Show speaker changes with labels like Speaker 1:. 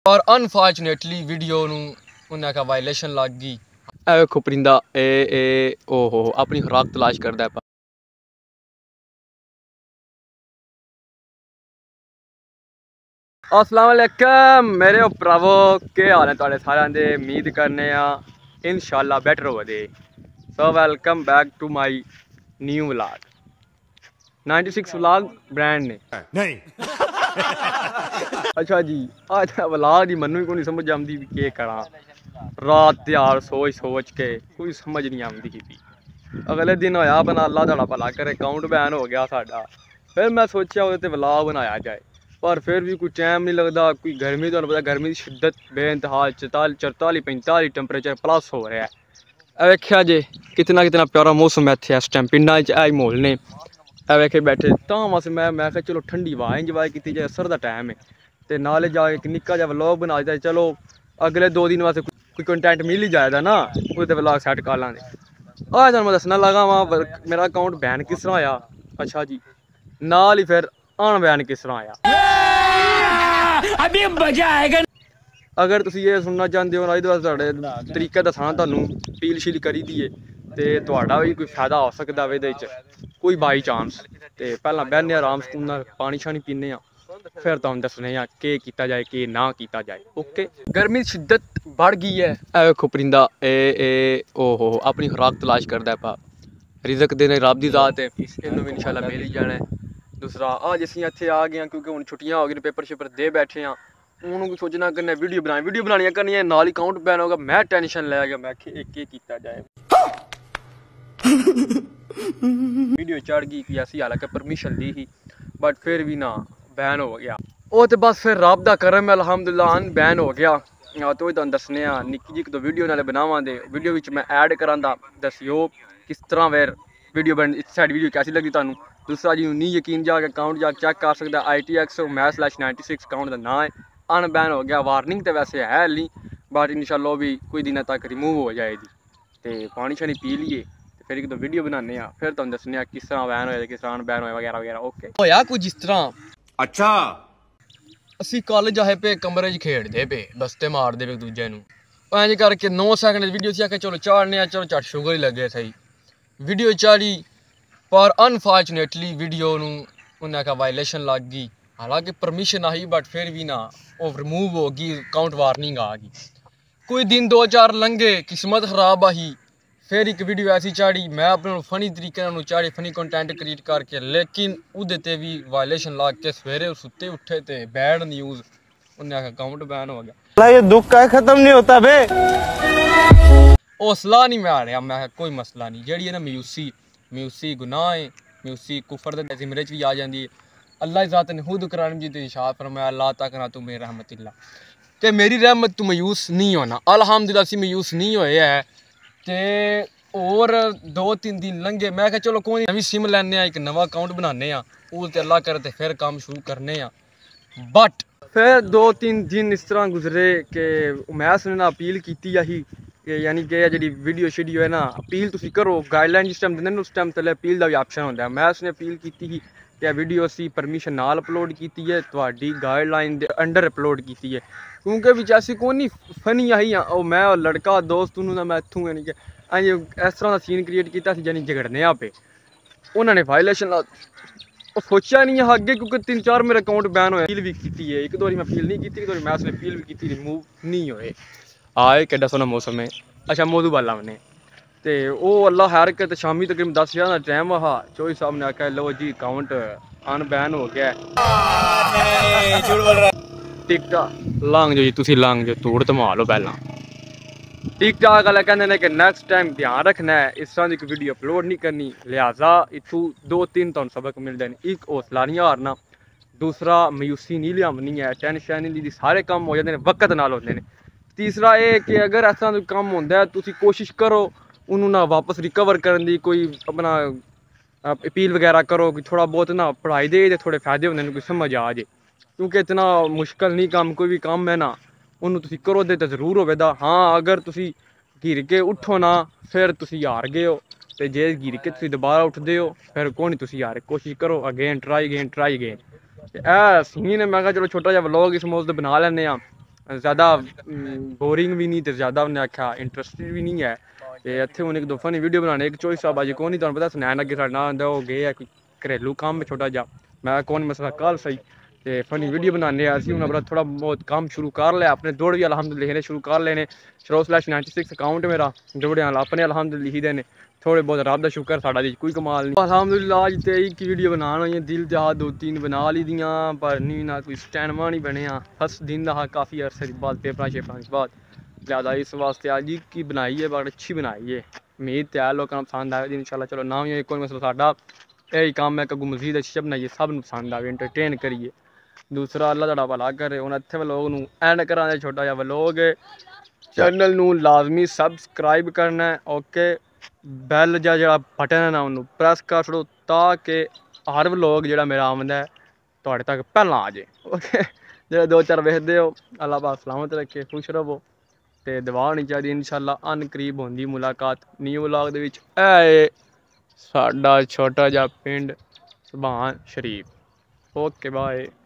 Speaker 1: और unfortunately video उन्हें का वायलेशन लग गई। ए वेखो परिंदा ए ओहो अपनी खुराक तलाश करता है। अस्सलाम वालेकुम मेरे भरावो, क्या हाल है तुहाडे सारियां दे? उम्मीद करने इंशाल्लाह बेटर होवे दे। So welcome back to my new vlog. 96 vlog brand ने नहीं अच्छा जी, आज व्लॉग दी मन्नू को नहीं समझ आती भी केह् करा। रात त्यार सोच के कोई समझ नहीं आती थी। अगले दिन होया बना अल्लाह तुहाडा भला करे अकाउंट बैन हो गया साडा। फिर मैं सोचा वो व्लॉग बनाया जाए, पर फिर भी कोई टाइम नहीं लगता। कोई गर्मी तो पता, गर्मी की शिद्दत बेइंतहा 44-45 टैंपरेचर प्लस हो रहा है। वेख्या जे कितना कितना प्यारा मौसम है इत्थे इस टाइम पिंडा च माहौल ने। वेखे बैठे तां बस मैं चलो ठंडी हवा इंजॉय की जाए। असर का टाइम है तो नाले जाके एक निक्का जा व्लॉग बना दिता। चलो अगले 2 दिन वास्ते कोई कंटेंट मिल ही जाएगा ना, उससे व्लॉग सैट कर लांगे। आज मैं दसना लगा वहाँ मेरा अकाउंट बैन किस तरह होया। अच्छा जी, नाल ही फिर अनबैन किस तरह होया। अभी मजा आएगा। अगर तुम ये सुनना चाहते हो ना तरीका दसना तुहानू अपील शील करी दिए तो तुहाडा भी कोई फायदा हो सकता है। कोई बाई चांस तो पहला बहने आराम सुकून पानी शानी पीने, फिर तुम दसने के किया जाए के ना किया जाए। ओके, गर्मी की शिद्दत बढ़ गई है। ए वेखो परिंदा ए ओहो अपनी खुराक तलाश करता है पा। रिजक देने रब की जात है, इन्हों भी इंशाल्लाह मिल ही जाना है। दूसरा आज असीं इत्थे आ गए क्योंकि हुण छुट्टियां हो गई, पेपर शेपर दे बैठे हाँ। हूँ सोचना करना वीडियो बनानियां करनियां, नाल ही अकाउंट बैन होगा। मैं टेंशन लै गया, मैं किया जाए। वीडियो चढ़ गई कि ऐसी हालांकि परमिशन ली ही, बट फिर भी ना बैन हो गया। वो तो बस फिर रब दा करम है, अल्हम्दुलिल्लाह बैन हो गया। तो तुहानू दसने निक्की जी 2 वीडियो नाले बनावां दे वीडियो विच मैं ऐड करांदा, दसियो किस तरह फिर वीडियो बन साइड वीडियो कैसी लगी तुहानू। दूसरा जी नहीं यकीन जाके अकाउंट जाके चेक कर सकता, ITX/96 अकाउंट का नाम है। अनबैन हो गया, वार्निंग तो वैसे है नहीं, बट इंशाल्लाह भी कुछ दिनों तक रिमूव हो जाएगी। तो पानी शानी पी लिए फिर 1-2 वीडियो बनाने, फिर तुहानू दसने किस तरह बैन होया, किस तरह अनबैन होया वगैरह वगैरह। ओके होया कुछ इस तरह। अच्छा असी कॉलेज आए पे कमरे खेडते पे बस्ते मारते पे एक दूजे इंज करके 9 सेकंड वीडियो थी। आके चलो चाड़ने, चलो झट शुगर ही लगे सही वीडियो चाड़ी, पर अनफॉर्चुनेटली वीडियो उन्हें का वायलेशन लग गई। हालांकि परमिशन आई बट फिर भी ना वो रिमूव हो गई, अकाउंट वार्निंग आ गई। कोई दिन 2-4 लंघे, किस्मत खराब आई, फिर एक वीडियो ऐसी चाड़ी मैं अपने फनी तरीके चाड़ी, फनी कंटेंट क्रिएट करके, लेकिन उहदे भी वायलेशन लग के सवेरे सुते उठे तो बैड न्यूज़ उन्हें अकाउंट बैन हो गया। ये दुख का खत्म नहीं होता बे। हौसला नहीं मैं हारिया, मैं कोई मसला नहीं। जी है ना म्यूसी गुनाह है, म्यूसी कुफर के जिमरे भी आ जाती है। अल्लाह ज़ात ने खुद कुरान जी तो इरशाद फरमाया अल्लाह तक ना तुम रहमतिल्ला, कि मेरी रहमत तू मायूस नहीं होना। अल्हम्दुलिल्लाह असीं मायूस नहीं होए है। तो और 2-3 दिन लंघे, मैं क्या चलो कोई नवी सिम लैने, एक नवा अकाउंट बनाने, वो अल्लाह करे तो फिर काम शुरू करने। बट फिर 2-3 दिन इस तरह गुजरे कि मैं सुनना अपील की ही, यानी कि जी वीडियो शीडियो है ना, अपील तुम करो, गाइडलाइन जिस टाइम देंगे उस टाइम थले अपील का भी ऑप्शन होता है। मैं उसने अपील की ही कि वीडियो असी परमिशन नाल अपलोड की है, थोड़ी गाइडलाइन के अंडर अपलोड की है। क्योंकि बिच ऐसी कौन नहीं फनी आई मैं और लड़का दोस्त मैं इतों यानी कि इस तरह का सीन क्रिएट किया जानी झगड़ने पे। उन्होंने वायलेशन सोचा नहीं है अगे, क्योंकि 3-4 मेरे अकाउंट बैन होए। अपील भी की है, एक 2 बार मैं अपील नहीं की, एक 2 बार मैं उसने अपील भी की, रिमूव नहीं होए। आए कि सोना मौसम है। अच्छा मधुबाला ने तो वो अल्लाह खैर के शामी तकरीबन 10 का टाइम हा। चौधरी साहब ने आख्या लो जी अकाउंट अनबैन हो गया। टिकटॉक लंघ जो जी, तुम लंघ जो, तोड़ धमा लो पहला। टिकटॉक वाले कहते कि नैक्सट टाइम ध्यान रखना है, इस तरह की वीडियो अपलोड नहीं करनी। लिहाजा इतों 2-3 तुम सबक मिलते हैं। एक हौसला नहीं हारना, दूसरा मायूसी नहीं लियानी है, टेंशन नहीं, सारे काम हो जाते हैं वक्त नाल होते हैं। तीसरा ये कि अगर ऐसा काम होता है तुम कोशिश करो उन्होंने ना वापस रिकवर करने की, कोई अपना अपील वगैरह करो कि थोड़ा बहुत ना पढ़ाई दे तो थोड़े फायदे होंगे, कोई समझ आ जाए। क्योंकि इतना मुश्किल नहीं काम, कोई भी काम है ना उन्होंने करो दे तो जरूर होगा। हाँ अगर तुम घिर के उठो ना फिर तुम हार गए हो, तो जे घिर के तुम दोबारा उठते हो फिर कौन तुम हारे। कोशिश करो अगेन, ट्राई अगेन। सीन है मैं चलो छोटा जहा व्लॉग इस मौके बना लें। ज़्यादा बोरिंग भी नहीं तो ज़्यादा उन्हें आख्या इंटरस्टिड भी नहीं है। ते इत्थे हूँ एक दो फनी वीडियो बनाने एक चोई साहब अज कौन नहीं तुहानू पता सुनैन अगे साढ़े नाल आंदा ओह् गे कोई घरेलू कम्म छोटा जा मैं कौन मसला कल सही ते फनी वीडियो बनाने असी हूँ अपना थोड़ा बहुत काम शुरू कर लिया अपने दौड़ भी अलहमदुलिल्लाह लिखने शुरू कर लेने /96 अकाउंट मेरा दौड़े अपने अलहमदुलिल्लाह लिखी देने थोड़े बहुत रब दा शुक्र साढ़ा दी कोई कमाल नहीं अलहमदुलिल्लाह अज ते एक वीडियो बनाना होई दिल ते हाथ 2-3 बना ली दियां पर नहीं ना कोई स्टैंडमा नहीं बने फर्स्ट दिन दा काफ़ी अरसे बाद पेपर शेपर के बाद लिहाजा इस वास्ते अज की बनाई है बड़ी अच्छी बनाई है उम्मीद ते है लोगों को पसंद आएगी इंशाल्लाह। चलो ना ही कोई मसला साडा यही काम है कि मजीद अच्छी बनाइए सब पसंद आए एंटरटेन करिए दूसरा अल्लाह तुहाडा भला करे। हुण इत्थे व्लॉग नूं एंड करां दे छोटा जिहा व्लॉग चैनल नूं लाजमी सबसक्राइब करना है ओके बैल जिहड़ा बटन है ना उन्होंने प्रेस कर छोड़ो ताकि हर व्लॉग जिहड़ा मेरा आमदा है तुहाडे तक पहला आ जाए ओके। जो 2-4 वेखदे हो अल्लाह पाक सलामत रखे खुश रहो ते दुआ होनी चाहिए इंशाल्लाह अन करीब होंदी मुलाकात न्यू व्लॉग दे विच ऐ साडा छोटा जिहा पिंड सुभान शरीफ ओके बाय।